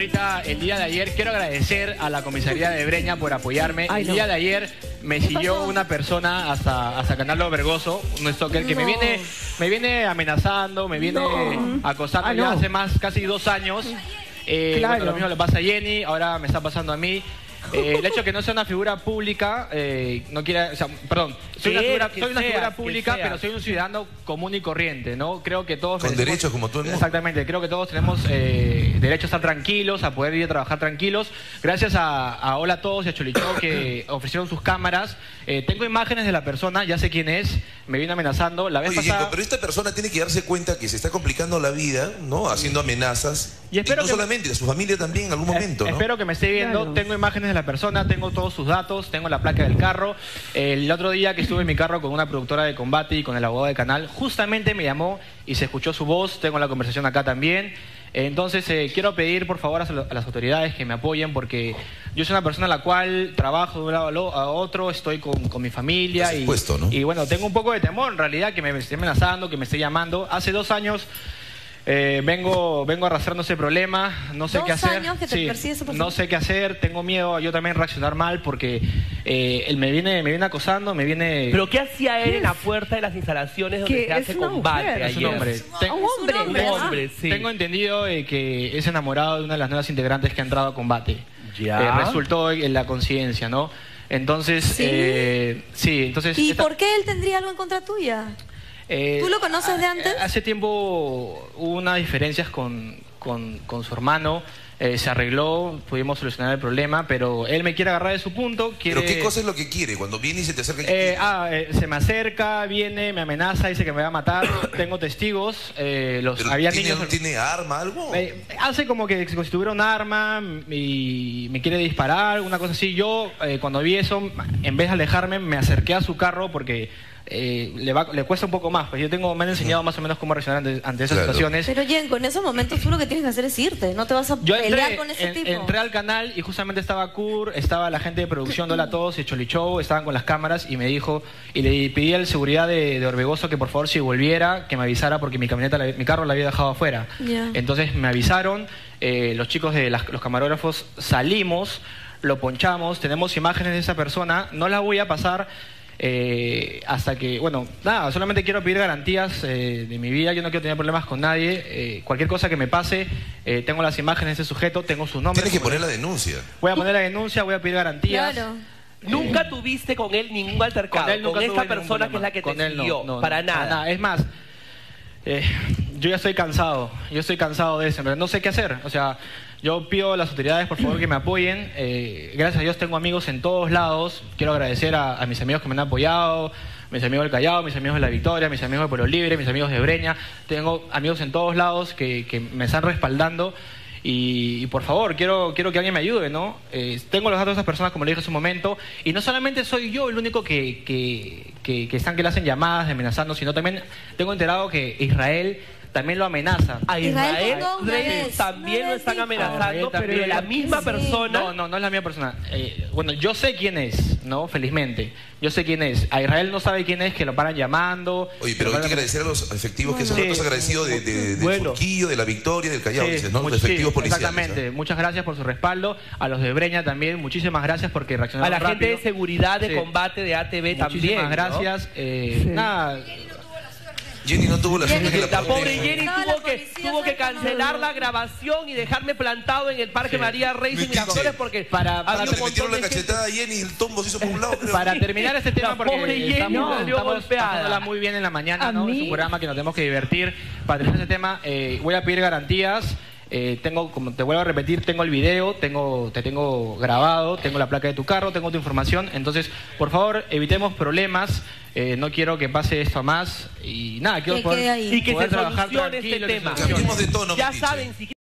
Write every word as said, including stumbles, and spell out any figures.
Ahorita, el día de ayer, quiero agradecer a la comisaría de Breña por apoyarme. Ay, el no. día de ayer me siguió una persona hasta, hasta Canal Vergoso, un stalker que no. me viene me viene amenazando, me viene no. acosando ah, no. ya hace más, casi dos años. Eh, claro. Bueno, lo mismo le pasa a Jenny, ahora me está pasando a mí. Eh, el hecho de que no sea una figura pública, eh, no quiere, o sea, perdón, soy una figura, soy una sea, figura pública, pero soy un ciudadano común y corriente, ¿no? Creo que todos... Con derechos como todo el mundo. Exactamente, creo que todos tenemos eh, derecho a estar tranquilos, a poder ir a trabajar tranquilos. Gracias a, a Hola a Todos y a Cholichó que ofrecieron sus cámaras. Eh, tengo imágenes de la persona, ya sé quién es, me viene amenazando. La vez Oye, pasada... Yenko, pero esta persona tiene que darse cuenta que se está complicando la vida, ¿no? Haciendo amenazas. Y, espero y no que... solamente, a su familia también en algún momento, ¿no? Espero que me esté viendo, claro. Tengo imágenes de la persona, tengo todos sus datos, tengo la placa del carro. El otro día que estuve en mi carro con una productora de combate y con el abogado de Canal, justamente me llamó y se escuchó su voz, tengo la conversación acá también. Entonces eh, quiero pedir por favor a, a las autoridades que me apoyen porque yo soy una persona a la cual trabajo de un lado a otro, estoy con, con mi familia y, supuesto, ¿no? y bueno, tengo un poco de temor en realidad que me esté amenazando, que me esté llamando. Hace dos años... Eh, vengo, vengo arrastrando ese problema, no sé Dos qué hacer. Años que te sí, persigue ese no sé qué hacer, tengo miedo yo también reaccionar mal porque eh, él me viene, me viene acosando, me viene... ¿Pero qué hacía él en la puerta de las instalaciones donde se hace combate? Es un hombre. Ten, un hombre, un hombre, hombre sí. Tengo entendido eh, que es enamorado de una de las nuevas integrantes que ha entrado a combate. Ya. Eh, resultó en la conciencia, ¿no? Entonces, ¿sí? Eh, sí, entonces... ¿Y esta... por qué él tendría algo en contra tuya? Eh, ¿Tú lo conoces de antes? Hace tiempo hubo unas diferencias con, con, con su hermano, eh, se arregló, pudimos solucionar el problema, pero él me quiere agarrar de su punto. Quiere... ¿Pero qué cosa es lo que quiere? Cuando viene y se te acerca... Eh, ah, eh, se me acerca, viene, me amenaza, dice que me va a matar, tengo testigos, eh, los ¿Pero había tiene, niños... ¿Tiene arma, algo? Eh, hace como que si tuviera un arma y me quiere disparar, una cosa así. Yo, eh, cuando vi eso, en vez de alejarme, me acerqué a su carro porque... Eh, le, va, le cuesta un poco más, pues yo tengo, me han enseñado más o menos cómo reaccionar ante, ante esas claro. situaciones. Pero Yenko, en esos momentos tú lo que tienes que hacer es irte, no te vas a yo pelear entré, con ese en, tipo. Entré al canal y justamente estaba Kur, estaba la gente de producción de Hola a Todos y Cholichó, estaban con las cámaras y me dijo, y le pedí al seguridad de, de Orbegoso que por favor si volviera, que me avisara porque mi camioneta, la, mi carro la había dejado afuera. Yeah. Entonces me avisaron, eh, los chicos de las, los camarógrafos salimos, lo ponchamos, tenemos imágenes de esa persona, no las voy a pasar... Eh, hasta que, bueno, nada, solamente quiero pedir garantías eh, de mi vida, yo no quiero tener problemas con nadie, eh, cualquier cosa que me pase, eh, tengo las imágenes de ese sujeto, tengo sus nombres. Tienes que poner la denuncia. Voy a poner la denuncia, voy a pedir garantías. Claro. ¿Nunca tuviste con él ningún altercado? Con, él nunca con esta persona que es la que te siguió, no, no, para, no, nada. para nada. Es más, eh, yo ya estoy cansado, yo estoy cansado de eso, pero no sé qué hacer, o sea... Yo pido a las autoridades, por favor, que me apoyen. Eh, gracias a Dios tengo amigos en todos lados. Quiero agradecer a, a mis amigos que me han apoyado, mis amigos del Callao, mis amigos de La Victoria, mis amigos de Pueblo Libre, mis amigos de Breña. Tengo amigos en todos lados que, que me están respaldando. Y, y por favor, quiero, quiero que alguien me ayude, ¿no? Eh, tengo los datos de esas personas, como le dije hace un momento. Y no solamente soy yo el único que, que, que, que están que le hacen llamadas amenazando, sino también tengo enterado que Israel... también lo amenaza. A Israel, Israel también lo están amenazando, pero la misma sí. persona... No, no, no es la misma persona. Eh, bueno, yo sé quién es, ¿no? Felizmente. Yo sé quién es. A Israel no sabe quién es, que lo paran llamando. Oye, pero hay que agradecer a los efectivos bueno. que son sí. los agradecidos de, de, de bueno. Surquillo, de La Victoria, del Callao, sí. dices, ¿no? Los efectivos sí, policiales. Exactamente. ¿no? Muchas gracias por su respaldo. A los de Breña también, muchísimas gracias porque reaccionaron rápido. A la rápido. gente de seguridad, de sí. combate, de A T V también. Muchísimas gracias. ¿no? Eh, sí. Nada... Jenny no tuvo la suerte que la, la pobre Jenny tuvo que, tuvo que cancelar la grabación y dejarme plantado en el Parque sí. María Reyes y Miraflores porque para, para le metieron la cachetada a Jenny y el tombo se hizo por un lado. Creo. Para terminar este tema, la porque pobre Jenny estamos, no, estamos pasándola muy bien en la mañana, ¿no? Es un programa que nos tenemos que divertir. Para terminar este tema, eh, voy a pedir garantías. Eh, tengo, como te vuelvo a repetir, tengo el video, tengo, te tengo grabado, tengo la placa de tu carro, tengo tu información. Entonces, por favor, evitemos problemas. Eh, no quiero que pase esto a más. Y nada, quiero que poder, quede ahí. Y que poder se trabajar solucione este tema. Cambiemos de tono. Ya saben, si